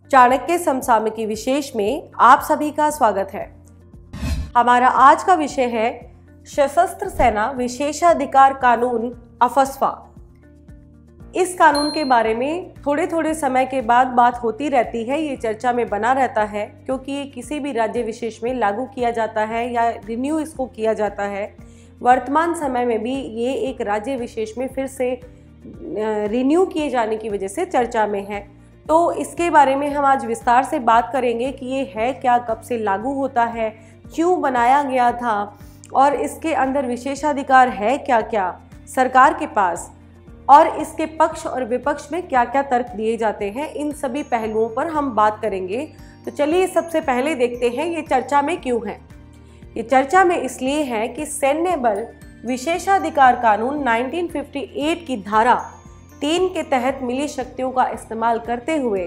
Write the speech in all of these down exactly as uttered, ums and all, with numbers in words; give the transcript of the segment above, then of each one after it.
चाणक्य समसामयिकी विशेष में आप सभी का स्वागत है। हमारा आज का विषय है सशस्त्र सेना विशेषाधिकार कानून अफस्पा। इस कानून के बारे में थोड़े थोड़े समय के बाद बात होती रहती है, ये चर्चा में बना रहता है क्योंकि ये किसी भी राज्य विशेष में लागू किया जाता है या रिन्यू इसको किया जाता है। वर्तमान समय में भी ये एक राज्य विशेष में फिर से रिन्यू किए जाने की वजह से चर्चा में है। तो इसके बारे में हम आज विस्तार से बात करेंगे कि ये है क्या, कब से लागू होता है, क्यों बनाया गया था और इसके अंदर विशेषाधिकार है क्या क्या सरकार के पास, और इसके पक्ष और विपक्ष में क्या क्या तर्क दिए जाते हैं। इन सभी पहलुओं पर हम बात करेंगे। तो चलिए सबसे पहले देखते हैं ये चर्चा में क्यों है। ये चर्चा में इसलिए है कि सैन्य बल विशेषाधिकार कानून उन्नीस सौ अट्ठावन की धारा तीन के तहत मिली शक्तियों का इस्तेमाल करते हुए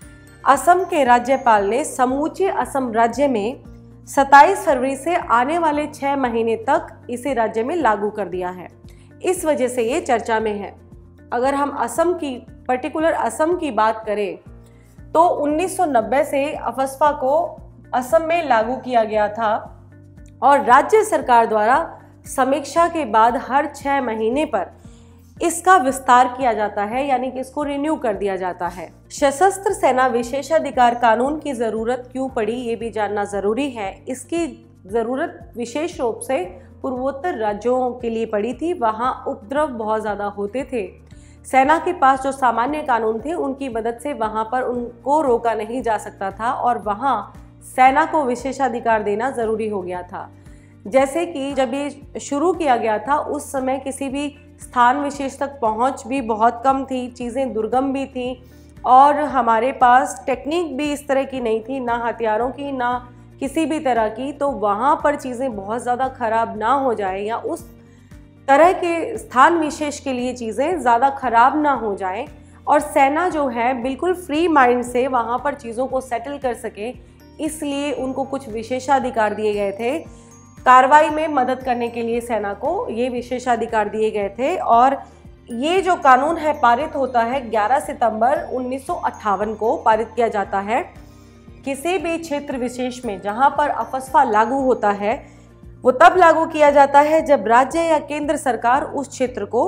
असम के राज्यपाल ने समूचे असम राज्य में सत्ताईस फरवरी से आने वाले छह महीने तक इसे राज्य में लागू कर दिया है। इस वजह से ये चर्चा में है। अगर हम असम की पर्टिकुलर असम की बात करें तो उन्नीस सौ नब्बे से अफस्पा को असम में लागू किया गया था और राज्य सरकार द्वारा समीक्षा के बाद हर छह महीने पर इसका विस्तार किया जाता है, यानी कि इसको रिन्यू कर दिया जाता है। सशस्त्र सेना विशेषाधिकार कानून की ज़रूरत क्यों पड़ी ये भी जानना ज़रूरी है। इसकी ज़रूरत विशेष रूप से पूर्वोत्तर राज्यों के लिए पड़ी थी। वहाँ उपद्रव बहुत ज़्यादा होते थे। सेना के पास जो सामान्य कानून थे उनकी मदद से वहाँ पर उनको रोका नहीं जा सकता था और वहाँ सेना को विशेषाधिकार देना ज़रूरी हो गया था। जैसे कि जब ये शुरू किया गया था उस समय किसी भी स्थान विशेष तक पहुंच भी बहुत कम थी, चीज़ें दुर्गम भी थी और हमारे पास टेक्निक भी इस तरह की नहीं थी, ना हथियारों की ना किसी भी तरह की। तो वहाँ पर चीज़ें बहुत ज़्यादा ख़राब ना हो जाए या उस तरह के स्थान विशेष के लिए चीज़ें ज़्यादा ख़राब ना हो जाएं और सेना जो है बिल्कुल फ्री माइंड से वहाँ पर चीज़ों को सेटल कर सके, इसलिए उनको कुछ विशेषाधिकार दिए गए थे। कार्रवाई में मदद करने के लिए सेना को ये विशेषाधिकार दिए गए थे और ये जो कानून है पारित होता है ग्यारह सितंबर उन्नीस सौ अट्ठावन को पारित किया जाता है। किसी भी क्षेत्र विशेष में जहां पर अफस्पा लागू होता है वो तब लागू किया जाता है जब राज्य या केंद्र सरकार उस क्षेत्र को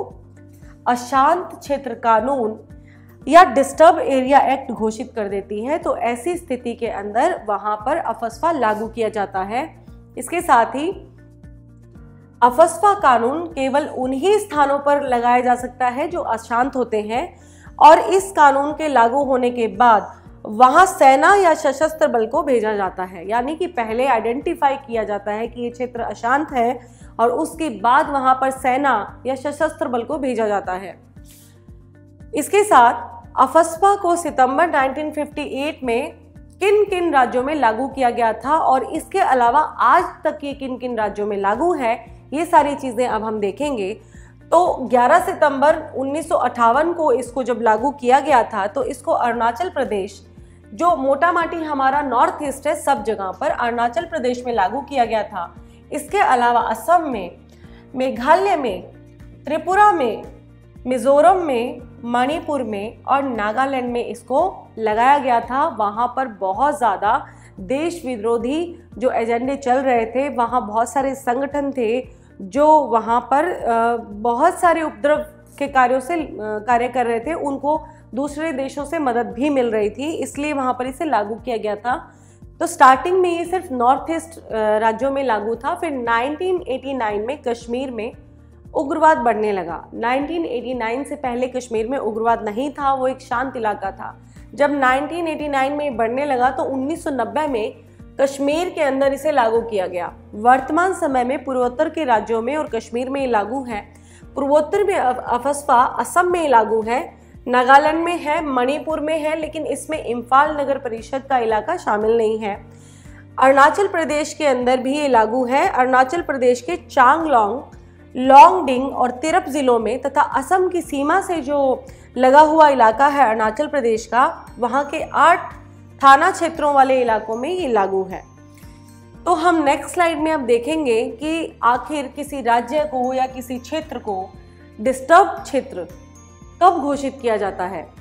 अशांत क्षेत्र कानून या डिस्टर्ब एरिया एक्ट घोषित कर देती है। तो ऐसी स्थिति के अंदर वहां पर अफस्पा लागू किया जाता है। इसके साथ ही अफस्पा कानून केवल उन्हीं स्थानों पर लगाया जा सकता है जो अशांत होते हैं और इस कानून के लागू होने के बाद वहां सेना या सशस्त्र बल को भेजा जाता है, यानी कि पहले आइडेंटिफाई किया जाता है कि ये क्षेत्र अशांत है और उसके बाद वहां पर सेना या सशस्त्र बल को भेजा जाता है। इसके साथ अफस्पा को सितंबर उन्नीस सौ अट्ठावन में किन किन राज्यों में लागू किया गया था और इसके अलावा आज तक ये किन किन राज्यों में लागू है, ये सारी चीज़ें अब हम देखेंगे। तो ग्यारह सितंबर उन्नीस सौ अट्ठावन को इसको जब लागू किया गया था तो इसको अरुणाचल प्रदेश, जो मोटा माटी हमारा नॉर्थ ईस्ट है, सब जगह पर अरुणाचल प्रदेश में लागू किया गया था। इसके अलावा असम में, मेघालय में, त्रिपुरा में, मिजोरम में, मणिपुर में और नागालैंड में इसको लगाया गया था। वहाँ पर बहुत ज़्यादा देश विरोधी जो एजेंडे चल रहे थे, वहाँ बहुत सारे संगठन थे जो वहाँ पर बहुत सारे उपद्रव के कार्यों से कार्य कर रहे थे। उनको दूसरे देशों से मदद भी मिल रही थी, इसलिए वहाँ पर इसे लागू किया गया था। तो स्टार्टिंग में ये सिर्फ नॉर्थ ईस्ट राज्यों में लागू था। फिर उन्नीस सौ नवासी में कश्मीर में उग्रवाद बढ़ने लगा। उन्नीस सौ नवासी से पहले कश्मीर में उग्रवाद नहीं था, वो एक शांत इलाका था। जब उन्नीस सौ नवासी में बढ़ने लगा तो उन्नीस सौ नब्बे में कश्मीर के अंदर इसे लागू किया गया। वर्तमान समय में पूर्वोत्तर के राज्यों में और कश्मीर में लागू है। पूर्वोत्तर में अफस्पा असम में लागू है, नागालैंड में है, मणिपुर में है, लेकिन इसमें इम्फाल नगर परिषद का इलाका शामिल नहीं है। अरुणाचल प्रदेश के अंदर भी ये लागू है। अरुणाचल प्रदेश के चांगलांग, लॉन्गडिंग और तिरप जिलों में तथा असम की सीमा से जो लगा हुआ इलाका है अरुणाचल प्रदेश का, वहाँ के आठ थाना क्षेत्रों वाले इलाकों में ये लागू है। तो हम नेक्स्ट स्लाइड में अब देखेंगे कि आखिर किसी राज्य को या किसी क्षेत्र को डिस्टर्ब क्षेत्र कब घोषित किया जाता है।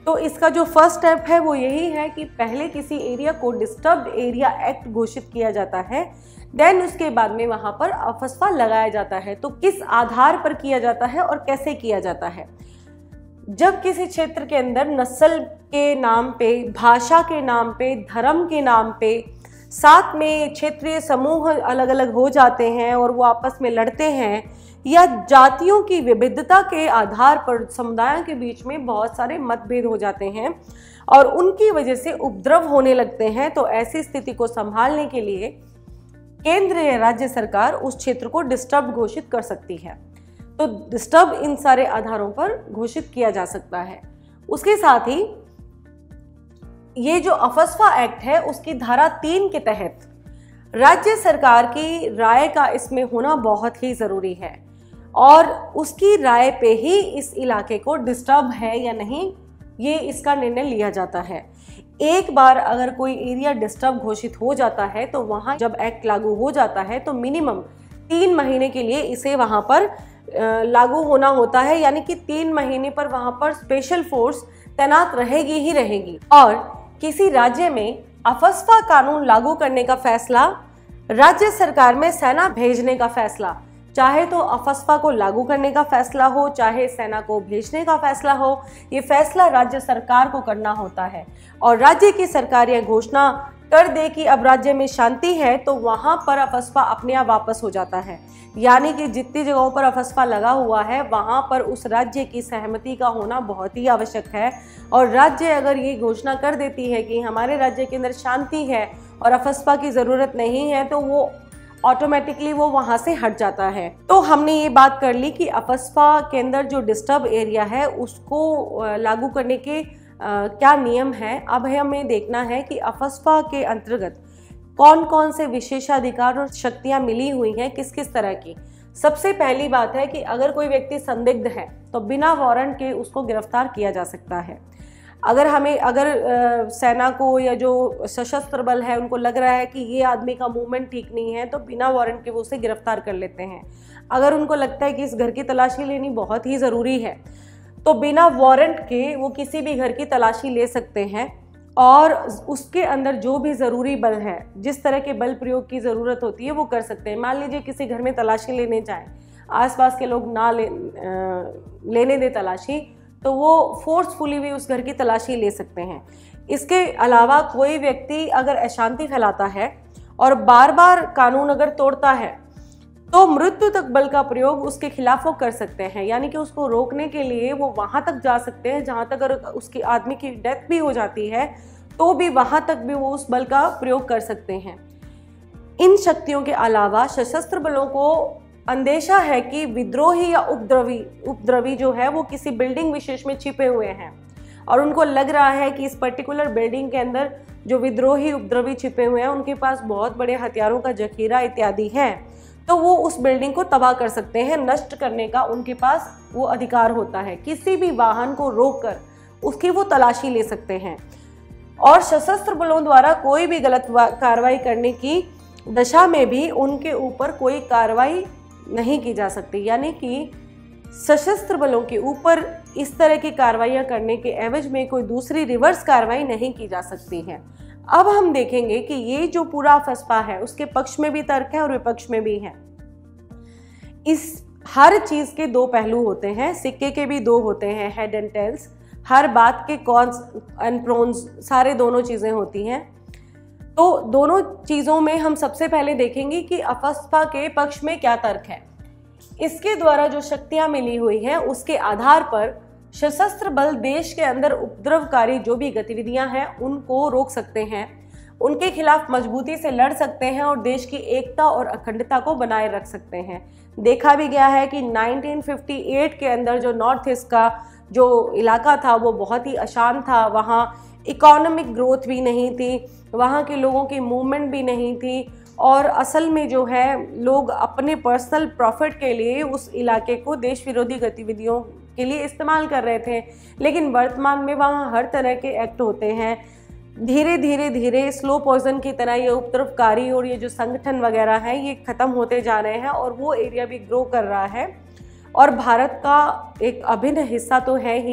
तो इसका जो फर्स्ट स्टेप है वो यही है कि पहले किसी एरिया को डिस्टर्ब्ड एरिया एक्ट घोषित किया जाता है, देन उसके बाद में वहाँ पर अफस्पा लगाया जाता है। तो किस आधार पर किया जाता है और कैसे किया जाता है? जब किसी क्षेत्र के अंदर नस्ल के नाम पे, भाषा के नाम पे, धर्म के नाम पे, साथ में क्षेत्रीय समूह अलग अलग हो जाते हैं और वो आपस में लड़ते हैं, या जातियों की विविधता के आधार पर समुदायों के बीच में बहुत सारे मतभेद हो जाते हैं और उनकी वजह से उपद्रव होने लगते हैं, तो ऐसी स्थिति को संभालने के लिए केंद्र या राज्य सरकार उस क्षेत्र को डिस्टर्ब घोषित कर सकती है। तो डिस्टर्ब इन सारे आधारों पर घोषित किया जा सकता है। उसके साथ ही ये जो अफस्पा एक्ट है उसकी धारा तीन के तहत राज्य सरकार की राय का इसमें होना बहुत ही जरूरी है और उसकी राय पे ही इस इलाके को डिस्टर्ब है या नहीं ये इसका निर्णय लिया जाता है। एक बार अगर कोई एरिया डिस्टर्ब घोषित हो जाता है तो वहाँ जब एक्ट लागू हो जाता है तो मिनिमम तीन महीने के लिए इसे वहाँ पर लागू होना होता है, यानी कि तीन महीने पर वहाँ पर स्पेशल फोर्स तैनात रहेगी ही रहेगी। और किसी राज्य में अफस्पा कानून लागू करने का फैसला, राज्य सरकार में सेना भेजने का फैसला, चाहे तो अफस्पा को लागू करने का फैसला हो, चाहे सेना को भेजने का फैसला हो, ये फैसला राज्य सरकार को करना होता है। और राज्य की सरकार यह घोषणा कर दे कि अब राज्य में शांति है तो वहां पर अफस्पा अपने आप वापस हो जाता है, यानी कि जितनी जगहों पर अफस्पा लगा हुआ है वहां पर उस राज्य की सहमति का होना बहुत ही आवश्यक है। और राज्य अगर ये घोषणा कर देती है कि हमारे राज्य के अंदर शांति है और अफस्पा की ज़रूरत नहीं है तो वो ऑटोमेटिकली वो वहाँ से हट जाता है। तो हमने ये बात कर ली कि अफस्पा के अंदर जो डिस्टर्ब एरिया है उसको लागू करने के आ, क्या नियम है। अब हमें देखना है कि अफस्पा के अंतर्गत कौन कौन से विशेषाधिकार और शक्तियाँ मिली हुई हैं, किस किस तरह की। सबसे पहली बात है कि अगर कोई व्यक्ति संदिग्ध है तो बिना वारंट के उसको गिरफ्तार किया जा सकता है। अगर हमें अगर आ, सेना को या जो सशस्त्र बल है उनको लग रहा है कि ये आदमी का मूवमेंट ठीक नहीं है तो बिना वारंट के वो उसे गिरफ्तार कर लेते हैं। अगर उनको लगता है कि इस घर की तलाशी लेनी बहुत ही ज़रूरी है तो बिना वारंट के वो किसी भी घर की तलाशी ले सकते हैं और उसके अंदर जो भी ज़रूरी बल है, जिस तरह के बल प्रयोग की ज़रूरत होती है वो कर सकते हैं। मान लीजिए किसी घर में तलाशी लेने जाएं, आसपास के लोग ना ले, आ, लेने दे तलाशी, तो वो फोर्सफुली भी उस घर की तलाशी ले सकते हैं। इसके अलावा कोई व्यक्ति अगर अशांति फैलाता है और बार बार कानून अगर तोड़ता है तो मृत्यु तक बल का प्रयोग उसके खिलाफ वो कर सकते हैं, यानी कि उसको रोकने के लिए वो वहाँ तक जा सकते हैं जहाँ तक अगर उसकी आदमी की डेथ भी हो जाती है तो भी वहाँ तक भी वो उस बल का प्रयोग कर सकते हैं। इन शक्तियों के अलावा सशस्त्र बलों को अंदेशा है कि विद्रोही या उपद्रवी उपद्रवी जो है वो किसी बिल्डिंग विशेष में छिपे हुए हैं और उनको लग रहा है कि इस पर्टिकुलर बिल्डिंग के अंदर जो विद्रोही उपद्रवी छिपे हुए हैं उनके पास बहुत बड़े हथियारों का जखीरा इत्यादि है, तो वो उस बिल्डिंग को तबाह कर सकते हैं। नष्ट करने का उनके पास वो अधिकार होता है। किसी भी वाहन को रोककर उसकी वो तलाशी ले सकते हैं। और सशस्त्र बलों द्वारा कोई भी गलत कार्रवाई करने की दशा में भी उनके ऊपर कोई कार्रवाई नहीं की जा सकती, यानी कि सशस्त्र बलों के ऊपर इस तरह की कार्रवाइयाँ करने के एवज में कोई दूसरी रिवर्स कार्रवाई नहीं की जा सकती है। अब हम देखेंगे कि ये जो पूरा अफस्पा है उसके पक्ष में भी तर्क है और विपक्ष में भी है। इस हर चीज के दो पहलू होते हैं, सिक्के के भी दो होते हैं, हेड एंड टेल्स। हर बात के कॉन्स एंड प्रोन्स सारे दोनों चीजें होती हैं। तो दोनों चीजों में हम सबसे पहले देखेंगे कि अफस्पा के पक्ष में क्या तर्क है। इसके द्वारा जो शक्तियां मिली हुई हैं उसके आधार पर सशस्त्र बल देश के अंदर उपद्रवकारी जो भी गतिविधियां हैं उनको रोक सकते हैं, उनके खिलाफ मजबूती से लड़ सकते हैं और देश की एकता और अखंडता को बनाए रख सकते हैं। देखा भी गया है कि नाइनटीन फिफ्टी एट के अंदर जो नॉर्थ ईस्ट का जो इलाका था वो बहुत ही अशांत था, वहाँ इकोनॉमिक ग्रोथ भी नहीं थी, वहाँ के लोगों की मूवमेंट भी नहीं थी और असल में जो है लोग अपने पर्सनल प्रॉफिट के लिए उस इलाके को देश विरोधी गतिविधियों के लिए इस्तेमाल कर रहे थे। लेकिन वर्तमान में वहाँ हर तरह के एक्ट होते हैं। धीरे धीरे धीरे स्लो पॉइजन की तरह ये उपद्रवकारी और ये जो संगठन वगैरह हैं ये ख़त्म होते जा रहे हैं और वो एरिया भी ग्रो कर रहा है और भारत का एक अभिन्न हिस्सा तो है ही,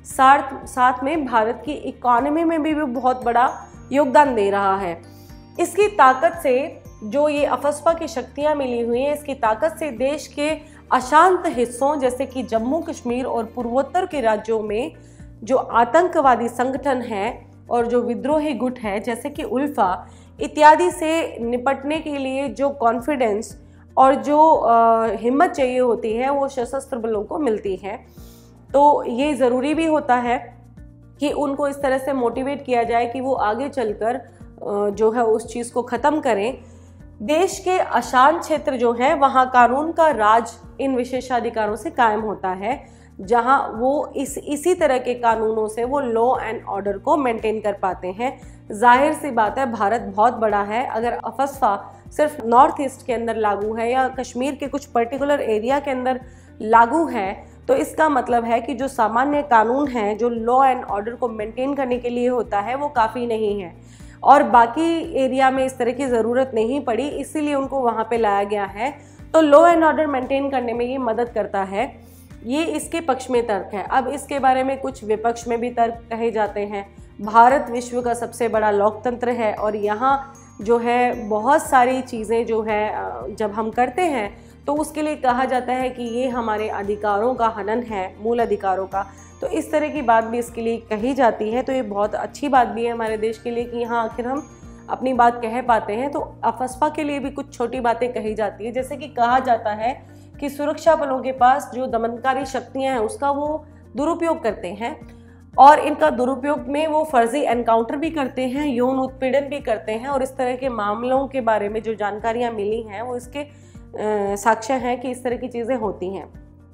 साथ साथ में भारत की इकोनॉमी में भी, भी बहुत बड़ा योगदान दे रहा है। इसकी ताकत से जो ये अफस्पा की शक्तियाँ मिली हुई हैं, इसकी ताकत से देश के अशांत हिस्सों जैसे कि जम्मू कश्मीर और पूर्वोत्तर के राज्यों में जो आतंकवादी संगठन हैं और जो विद्रोही गुट है जैसे कि उल्फा इत्यादि से निपटने के लिए जो कॉन्फिडेंस और जो आ, हिम्मत चाहिए होती है वो सशस्त्र बलों को मिलती है। तो ये ज़रूरी भी होता है कि उनको इस तरह से मोटिवेट किया जाए कि वो आगे चलकर जो है उस चीज़ को ख़त्म करें। देश के अशांत क्षेत्र जो है वहाँ कानून का राज इन विशेषाधिकारों से कायम होता है, जहाँ वो इस इसी तरह के कानूनों से वो लॉ एंड ऑर्डर को मेंटेन कर पाते हैं। जाहिर सी बात है, भारत बहुत बड़ा है। अगर अफस्पा सिर्फ नॉर्थ ईस्ट के अंदर लागू है या कश्मीर के कुछ पर्टिकुलर एरिया के अंदर लागू है, तो इसका मतलब है कि जो सामान्य कानून है, जो लॉ एंड ऑर्डर को मेंटेन करने के लिए होता है, वो काफ़ी नहीं है और बाकी एरिया में इस तरह की ज़रूरत नहीं पड़ी, इसीलिए उनको वहाँ पे लाया गया है। तो लॉ एंड ऑर्डर मेंटेन करने में ये मदद करता है। ये इसके पक्ष में तर्क है। अब इसके बारे में कुछ विपक्ष में भी तर्क कहे जाते हैं। भारत विश्व का सबसे बड़ा लोकतंत्र है और यहाँ जो है बहुत सारी चीज़ें जो है जब हम करते हैं तो उसके लिए कहा जाता है कि ये हमारे अधिकारों का हनन है, मूल अधिकारों का। तो इस तरह की बात भी इसके लिए कही जाती है। तो ये बहुत अच्छी बात भी है हमारे देश के लिए कि यहाँ आखिर हम अपनी बात कह पाते हैं। तो अफस्पा के लिए भी कुछ छोटी बातें कही जाती है, जैसे कि कहा जाता है कि सुरक्षा बलों के पास जो दमनकारी शक्तियाँ हैं उसका वो दुरुपयोग करते हैं और इनका दुरुपयोग में वो फर्जी एनकाउंटर भी करते हैं, यौन उत्पीड़न भी करते हैं और इस तरह के मामलों के बारे में जो जानकारियाँ मिली हैं वो इसके साक्ष्य हैं कि इस तरह की चीज़ें होती हैं।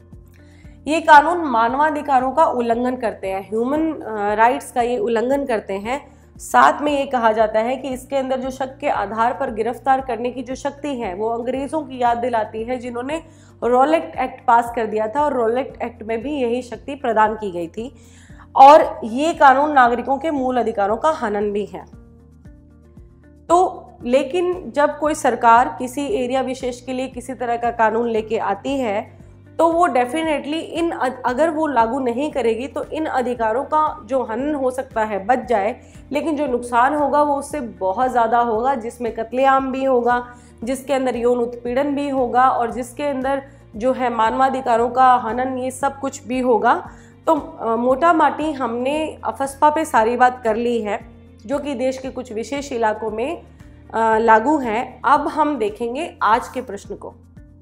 ये कानून मानवाधिकारों का उल्लंघन करते हैं, ह्यूमन राइट्स का ये उल्लंघन करते हैं। साथ में ये कहा जाता है कि इसके अंदर जो शक के आधार पर गिरफ्तार करने की जो शक्ति है वो अंग्रेज़ों की याद दिलाती है, जिन्होंने रॉलेट एक्ट पास कर दिया था और रॉलेट एक्ट में भी यही शक्ति प्रदान की गई थी। और ये कानून नागरिकों के मूल अधिकारों का हनन भी है। तो लेकिन जब कोई सरकार किसी एरिया विशेष के लिए किसी तरह का कानून लेके आती है तो वो डेफिनेटली इन अगर वो लागू नहीं करेगी तो इन अधिकारों का जो हनन हो सकता है बच जाए, लेकिन जो नुकसान होगा वो उससे बहुत ज़्यादा होगा, जिसमें कत्लेआम भी होगा, जिसके अंदर यौन उत्पीड़न भी होगा और जिसके अंदर जो है मानवाधिकारों का हनन, ये सब कुछ भी होगा। तो मोटा माटी हमने अफस्पा पे सारी बात कर ली है जो कि देश के कुछ विशेष इलाकों में लागू हैं। अब हम देखेंगे आज के प्रश्न को।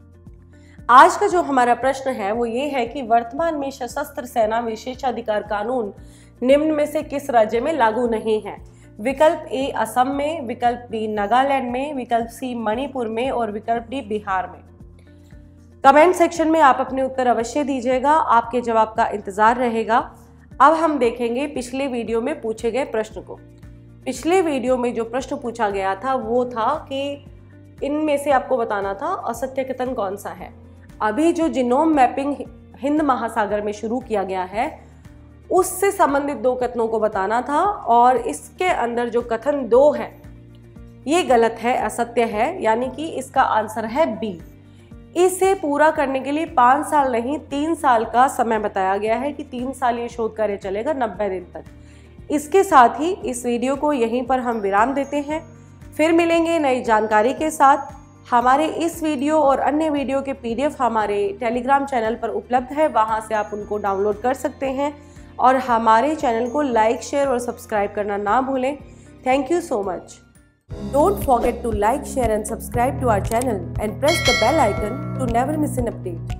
आज का जो हमारा प्रश्न है वो ये है कि वर्तमान में सशस्त्र सेना विशेषाधिकार कानून निम्न में से किस राज्य में लागू नहीं है? विकल्प ए असम में, विकल्प बी नागालैंड में, विकल्प सी मणिपुर में और विकल्प डी बिहार में। कमेंट सेक्शन में आप अपने उत्तर अवश्य दीजिएगा, आपके जवाब का इंतजार रहेगा। अब हम देखेंगे पिछले वीडियो में पूछे गए प्रश्न को। पिछले वीडियो में जो प्रश्न पूछा गया था वो था कि इनमें से आपको बताना था असत्य कथन कौन सा है। अभी जो जीनोम मैपिंग हिंद महासागर में शुरू किया गया है उससे संबंधित दो कथनों को बताना था और इसके अंदर जो कथन दो है ये गलत है, असत्य है, यानी कि इसका आंसर है बी। इसे पूरा करने के लिए पाँच साल नहीं तीन साल का समय बताया गया है कि तीन साल ये शोध कार्य चलेगा, नब्बे दिन तक। इसके साथ ही इस वीडियो को यहीं पर हम विराम देते हैं। फिर मिलेंगे नई जानकारी के साथ। हमारे इस वीडियो और अन्य वीडियो के पीडीएफ हमारे टेलीग्राम चैनल पर उपलब्ध है, वहां से आप उनको डाउनलोड कर सकते हैं और हमारे चैनल को लाइक, शेयर और सब्सक्राइब करना ना भूलें। Thank you so much. Don't forget to like, share and subscribe to our channel and press the bell icon to never miss an update.